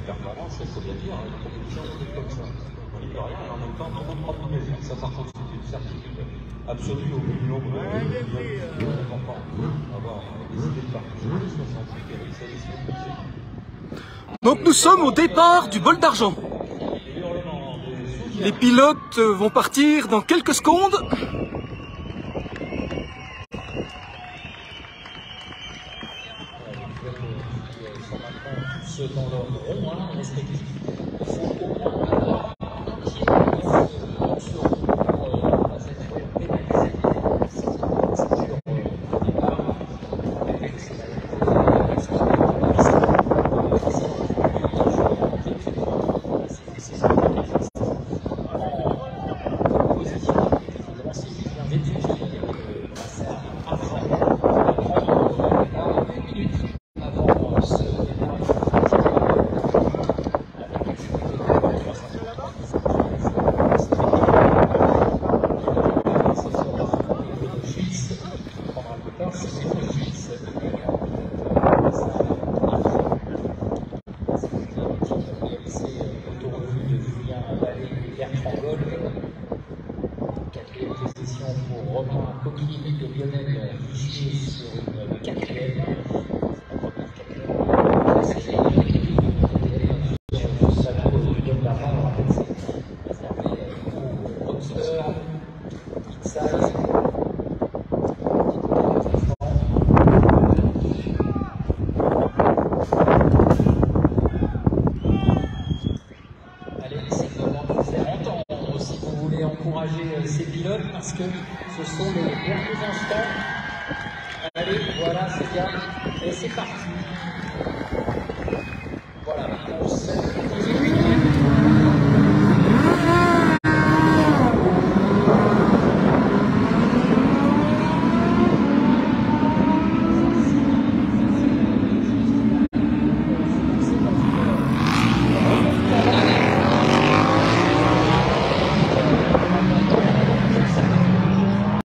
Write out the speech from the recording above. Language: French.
performance, il faut bien dire, une compétition comme ça. On n'y peut rien, et en même temps, tout le monde prend du plaisir. Ça, par contre, c'est une certitude absolue au bout du nombre important. Avoir décidé de partir de 68 et ça décide de pousser. Donc nous sommes au départ du bol d'argent. Les pilotes vont partir dans quelques secondes. Tous dans leur rond respectif. Il faut au moins avoir un pied dans ce rond à cette fois pénalisé. C'est dur au départ. Avec quatrième position pour Romain Coquille de Lionel Fichier sur une quatrième. Encourager ces pilotes parce que ce sont les derniers instants